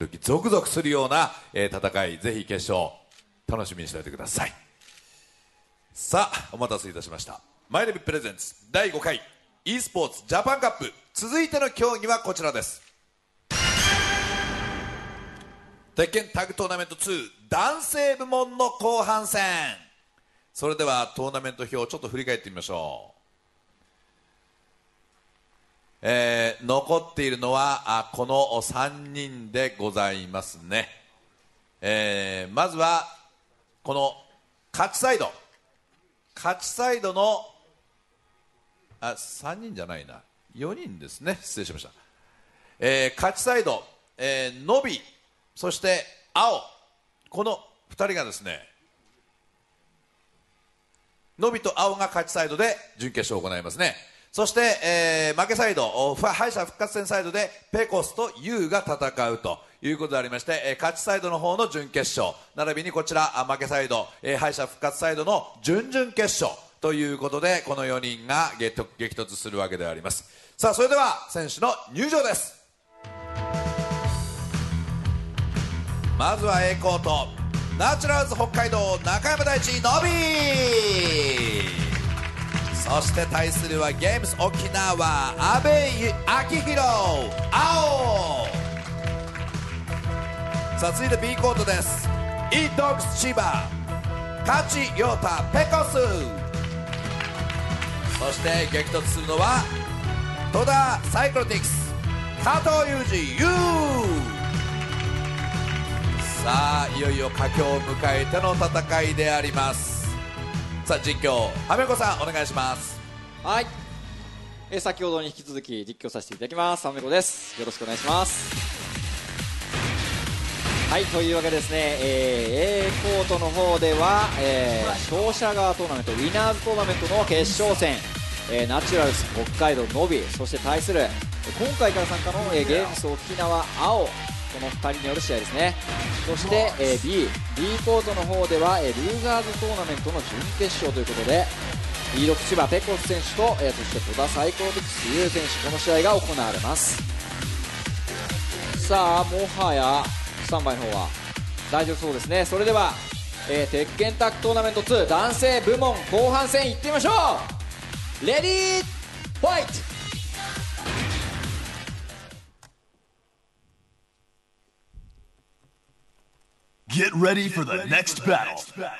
ゾクゾクするような、戦い、ぜひ決勝楽しみにしておいてください。さあ、お待たせいたしました。マイレビプレゼンツ第5回 e スポーツジャパンカップ、続いての競技はこちらです。鉄拳タッグトーナメント2男性部門の後半戦。それではトーナメント表をちょっと振り返ってみましょう。残っているのはこの3人でございますね。まずはこの勝ちサイドの3人じゃないな、4人ですね、失礼しました。勝ちサイド、ノビ、そして青、この2人がですね、ノビと青が勝ちサイドで準決勝を行いますね。そして、負けサイド、敗者復活戦サイドでペコスとユウが戦うということでありまして、勝ちサイドの方の準決勝並びにこちら負けサイド、敗者復活サイドの準々決勝ということで、この4人が激突するわけであります。さあ、それでは選手の入場です。まずは A コート、ナチュラルズ北海道中山大地のび、そして対するはゲームス沖縄阿部明宏青。さあ、続いて B コートです。イドッグス千葉勝陽太ペコス、そして激突するのは戸田サイクロティクス加藤裕二優。さあ、いよいよ佳境を迎えての戦いであります。さあ、実況はめこさんお願いします。 はい、先ほどに引き続き実況させていただきます。はめこです。よろしくお願いします。はい、というわけでですね、A コートの方では、勝者側トーナメント、ウィナーズトーナメントの決勝戦、ナチュラルズ北海道のび、そして対する今回から参加の、ゲームス沖縄青、この2人による試合ですね。そして、B コートの方では、ルーザーズトーナメントの準決勝ということで、イドッグ千葉ペコス選手と、そして戸田サイコロティクスユウ選手、この試合が行われます。さあ、もはやスタンバイの方は大丈夫そうですね。それでは、鉄拳タッグトーナメント2男性部門後半戦いってみましょう。レディーファイト。 Get ready for the next battle.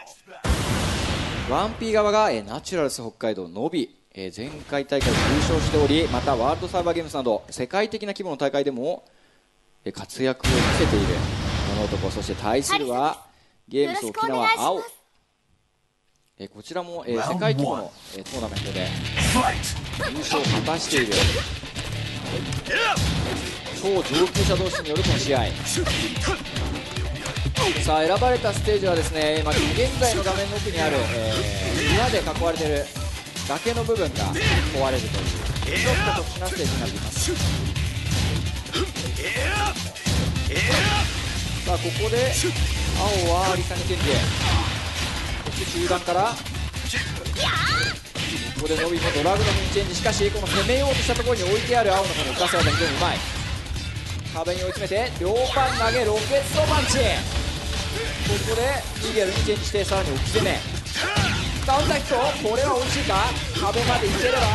1P 側が、ナチュラルズ北海道のび、前回大会優勝しており、またワールドサーバーゲームズなど世界的な規模の大会でも、活躍を見せているこの男。そして対するはゲームス沖縄青、こちらも、世界規模の、トーナメントで優勝を果たしている超上級者同士によるこの試合。さあ、選ばれたステージはですね、今現在の画面の奥にある、岩で囲われている崖の部分が壊れるというちょっと特殊なステージになっています。さあ、ここで青は有サニケンジ、そして中盤からここでノビのドラグのフィンチェンジ。しかしこの攻めようとしたところに置いてある青のこの浮かせ技非常にうまい。壁に追い詰めて両パン投げロケットパンチ。ここで逃げるにチェンジして、さらに置き攻めカウンターヒット。これは美味しいか。壁までいければ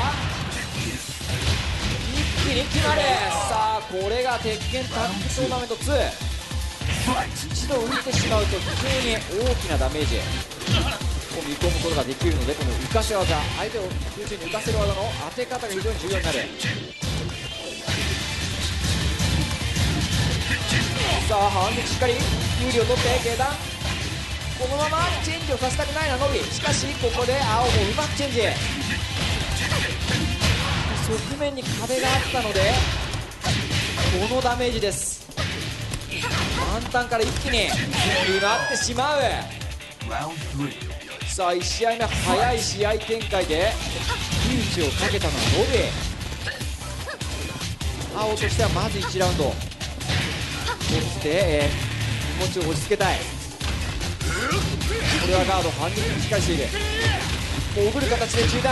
一気に決まる。さあ、これが鉄拳タッグトーナメント2。一度浮いてしまうと非常に大きなダメージを見込むことができるので、この浮かせ技、相手を空中に浮かせる技の当て方が非常に重要になる。さあ、反撃しっかり有利を取って下段、このままチェンジをさせたくないなのび。しかしここで青もうまくチェンジ。側面に壁があったのでこのダメージです。満タンから一気に決まってしまう。さあ、1試合目早い試合展開でリーチをかけたのはノビ。青としてはまず1ラウンドそして、気持ちを落ち着けたい。これはガード反撃にしっかりしている。潜る形で中断。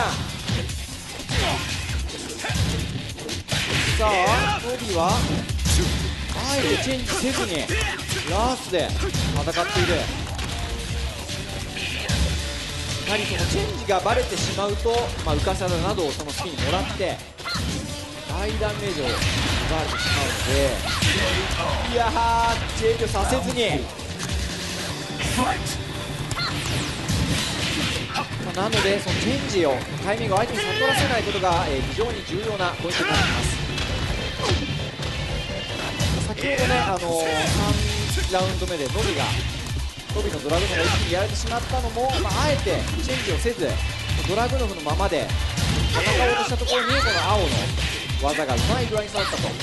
さあ、ノビはあえてチェンジせずにラースで戦っている。やはりそのチェンジがバレてしまうと、浮かさだなどをそのスキンにもらって大ダメージを奪われてしまうので、いやー制御させずに、なのでそのチェンジをタイミングを相手に悟らせないことが、非常に重要なポイントになっています。先ほどね、3ラウンド目でノビのドラグノフが一気にやられてしまったのも、あえてチェンジをせずドラグノフのままで戦おうとしたところにこの青の技がうまい具合に育ったと。さ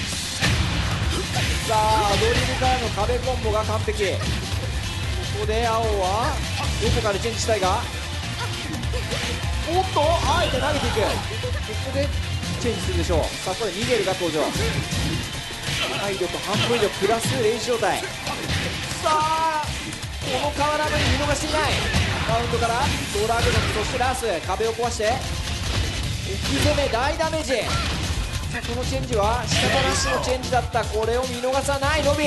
あドリブルからの壁コンボが完璧。ここで青はどこかでチェンジしたいが、おっとあえて投げていく。ここでチェンジするでしょう。さあここでミゲルが登場。体力半分以上プラス練習状態。さあこのカワラブに見逃していない。マウンドからドラグノフ、そしてラス壁を壊して置き攻め大ダメージ。さあこのチェンジは仕方なしのチェンジだった。これを見逃さないノビ。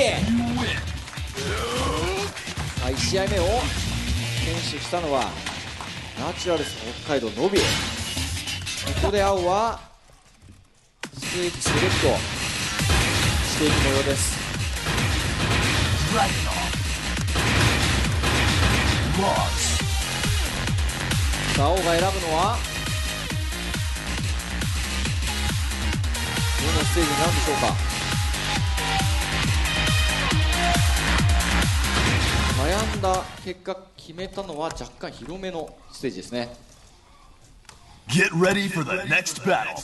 さあ1試合目を選手したのはナチュラルス北海道ノビ。ここで青はステージセレクトしていく模様です。さあ青が選ぶのはどのステージになるんでしょうか。悩んだ結果決めたのは若干広めのステージですね。 Get ready for the next battle.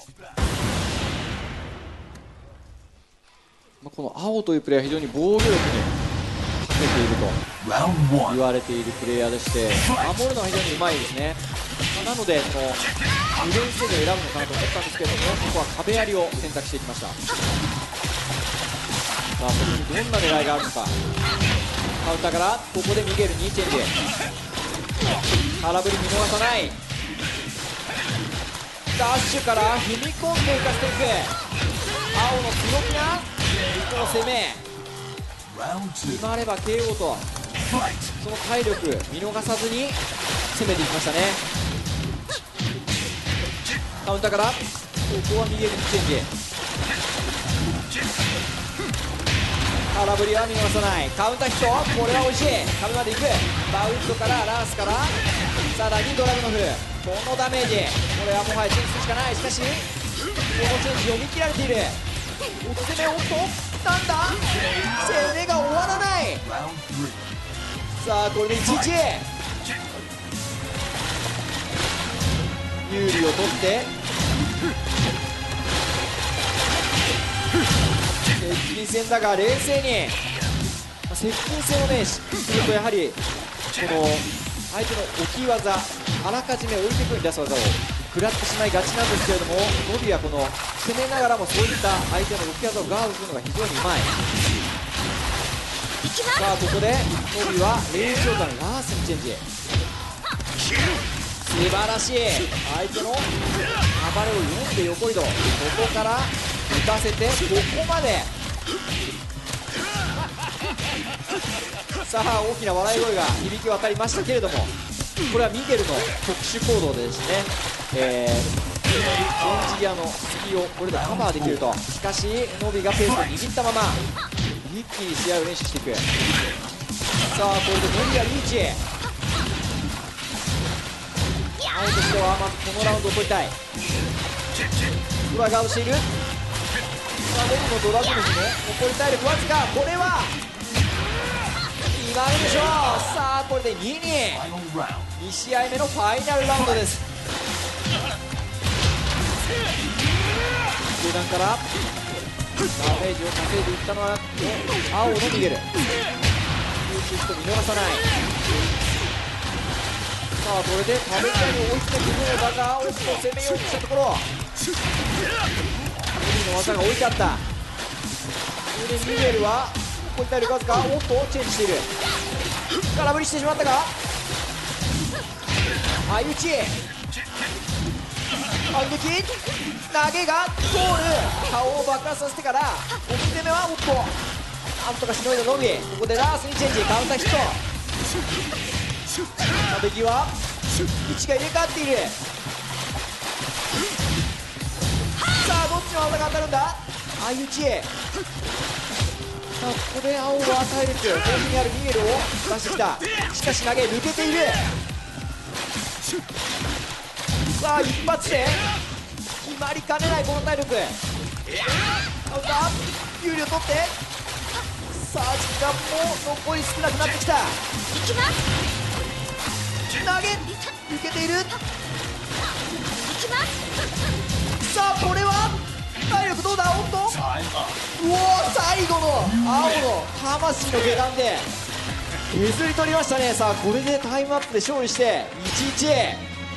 この青というプレーは非常に防御力に長けていると Round 言 1. われているプレイヤーでして、守るのは非常にうまいですね。なのでこのディフェンスステージを選ぶのかなと思ったんですけれども、ここは壁槍を選択していきました。さあそこにどんな狙いがあるのか。カウンターからここでミゲルにチェンジ。空振り見逃さない。ダッシュから踏み込んでいかせていく青の強気なこの攻め。 Round 2. 決まれば KO と Fight. その体力見逃さずに攻めていきましたね。カウンターからここはミゲルにチェンジ。空振りは見逃さない。カウンターヒット、これは美味しい。壁まで行く。バウンドからランスからさらにドラグノフ、このダメージ、これはもはやチェンジするしかない。しかしこのチェンジを見切られている。お攻め、おっとなんだ攻めが終わらない。 Round 3. さあこれで1-1、有利を取って接近戦だが冷静に、接近戦をねするとやはりこの相手の置き技、あらかじめ置いてくるに出す技を食らってしまいがちなんですけれども、ノビはこの攻めながらもそういった相手の置き技をガードするのが非常にうまい。さあここでノビはレイジョーダのラースにチェンジ。素晴らしい。相手の暴れを読んで横移動、ここから打たせてここまで。さあ大きな笑い声が響き渡りましたけれども、これはミゲルの特殊行動でですね、エンジニアの隙をこれでカバーできると。しかしノビがペースを握ったまま一気に試合を連取していく。さあこれでノビがリーチ。青としてはまずこのラウンドを取りたい。フラガードしている。さあノビのドラグノフも残り体力わずか。これは決まるでしょう。さあこれで 2-2、 Final round. 2試合目のファイナルラウンドです。中段からダメージを稼いでいったのは青のミゲル。空中ヒット見逃さない。さあこれで壁下に追いつけているのだが、おっと攻めようとしたところミゲルの技が置いてあった。それでミゲルはこういった力わずか。おっとチェンジしている。空振りしてしまったが相打ち反撃。 投げが通る。顔を爆発させてから置き攻めはおっとなんとかしのいだのみ。ここでラースにチェンジ、カウンターヒット。壁際位置が入れ替わっている。さあどっちの技が当たるんだ。相打ち。さあここで青は体力豊富にあるミゲルを出してきた。しかし投げ抜けている。さあ一発で決まりかねないこの体力。カウンター有利を取って、さあ時間も残り少なくなってきた。投げ抜けている。さあこれは体力どうだ。おっとうお最後の青の魂の下段で削り取りましたね。さあこれでタイムアップで勝利して1-1。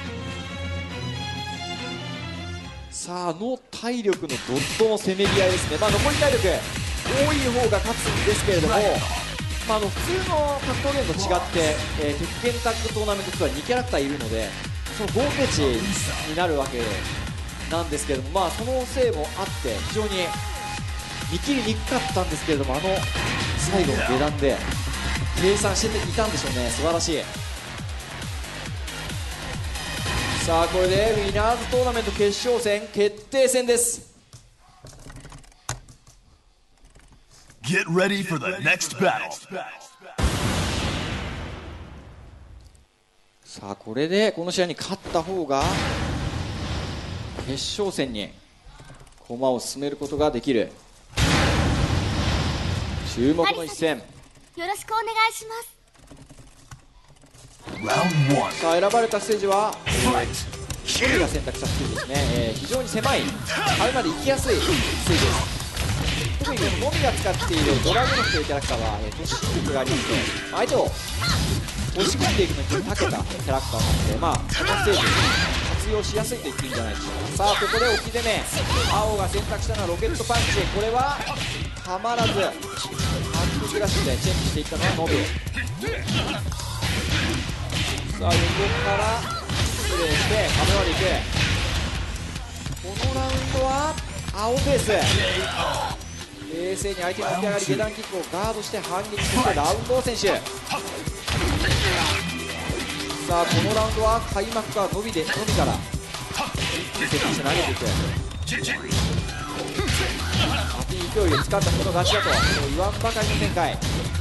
さあの体力のドットのせめぎ合いですね。残り体力多い方が勝つんですけれども、普通の格闘ゲームと違って、鉄拳タッグトーナメント2は2キャラクターいるので、その合計値になるわけなんですけれども、そのせいもあって非常に見切りにくかったんですけれども、最後の下段で計算していたんでしょうね。素晴らしい。さあこれでウィナーズトーナメント決勝戦決定戦です。 Get ready for the next battle. さあこれでこの試合に勝った方が決勝戦に駒を進めることができる。注目の一戦。 よろしくお願いします。 Round 1. さあ選ばれたステージは1人が選択したステージですね。非常に狭い壁まで行きやすいステージです。特にこのノミが使っているドラグノフというキャラクターは突進力がありまして、相手を押し込んでいくのに非常に長けたキャラクターなので、このステージ活用しやすいと言っていいんじゃないでしょうか。さあここで置き攻め、青が選択したのはロケットパンチ。これはたまらずハッククラッシュでチェンジしていったのはノビ。さあ横から失礼して壁まで行く。このラウンドは青ベース。冷静に相手の起き上がり下段キックをガードして反撃してきたラウンド選手。さあこのラウンドは開幕からのみから一気に設定して投げていく。アピール勢いを使ったこの勝ちだと言わんばかりの展開。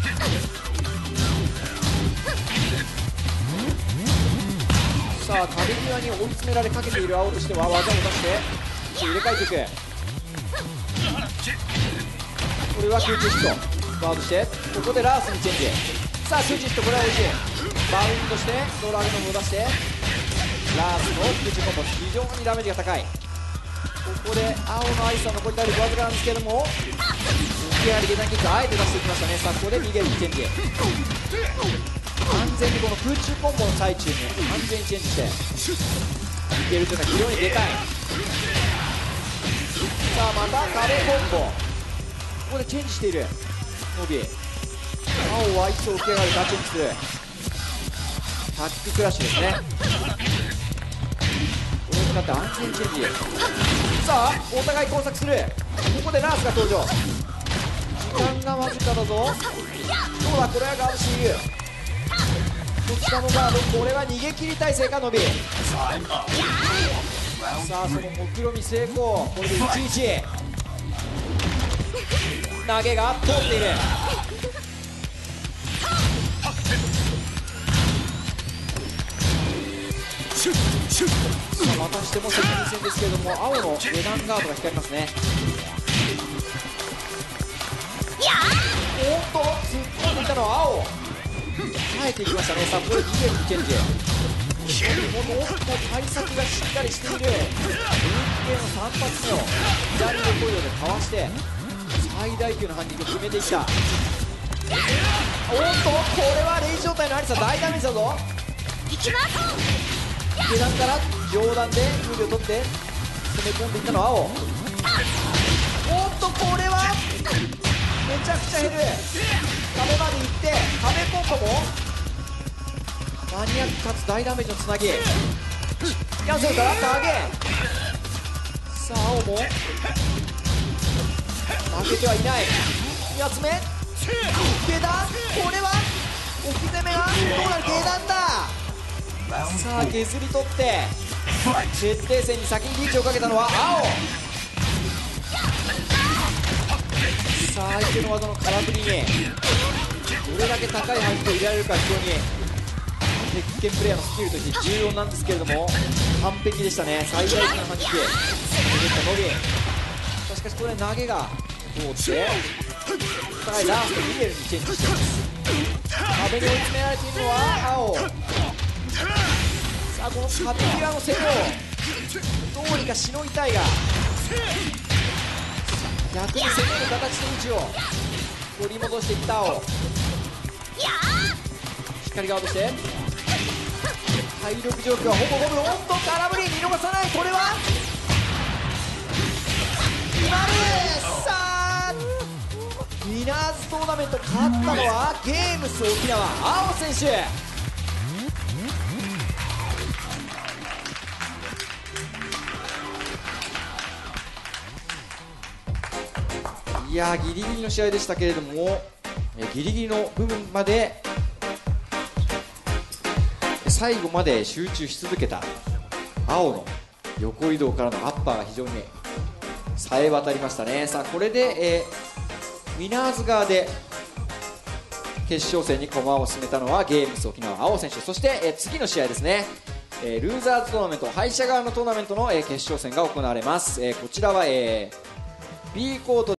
さあ壁際に追い詰められかけている青としては技を出して入れ替えていく。これは空中ヒットガードして、ここでラースにチェンジ。さあ空中ヒット、これは美味しい。バウンドしてドラグノムを出してラースの空中コンボ、非常にダメージが高い。ここで青のアイスは残り体力わずかなんですけども、浮き上がり下段キックあえて出していきましたね。さあここで逃げるチェンジ。安全にこの空中コンボの最中に安全にチェンジしていけるというのは非常にでかい。さあまた壁コンボ、ここでチェンジしているノビ。青はアイスを浮き上がるガチェンジするタッククラッシュですね。これを使って安全チェンジ。さあお互い工作する。ここでラースが登場。時間がわずかだぞ。どうだ、これはガードしている。こちらのガード、これは逃げ切り体勢かノビ。さあその目論み成功。これで 1-1。 投げが通っている。またしても接近戦ですけれども、青の下段ガードが光りますね。おっと突っ込んでいたのは青、耐えていきましたね。さあここで逃げるチェンジ。おっと対策がしっかりしている。ループ系の3発目を左のコイドでかわして最大級の反撃を決めていった。おっとこれはレイジ状態のアリサ大ダメージだぞ。下段から上段で空気を取って攻め込んでいったのは青。おっとこれはめちゃくちゃ減る。壁まで行って壁コンボもマニアックかつ大ダメージのつなぎ。キャンセルから投げ。 さあ青も負けてはいない。2発目下段、これは置き攻めがどうなる。下段だ。さあ削り取って決定戦に先にリーチをかけたのは青。さあ相手の技の空振りにどれだけ高い反撃を入れられるか、非常に鉄拳プレイヤーのスキルとして重要なんですけれども、完璧でしたね。最大級の反撃削ったのみ。しかしこれ投げが通ってお互いラストミゲルにチェンジしています。壁に追い詰められているのは青。さあこの壁際の攻めをどうにかしのぎたいが、逆に攻める形の位置を取り戻していった青。しっかりガードして体力状況はほぼ5分。おっと空振り見逃さない。これは決まる。さあウィナーズトーナメント勝ったのはゲームス沖縄青選手。いやーギリギリの試合でしたけれども、ギリギリの部分まで最後まで集中し続けた青の横移動からのアッパーが非常に冴え渡りましたね。さあこれで、ウィナーズ側で決勝戦に駒を進めたのはゲームス沖縄青選手。そして、次の試合ですね、ルーザーズトーナメント敗者側のトーナメントの、決勝戦が行われます。こちらは、B コート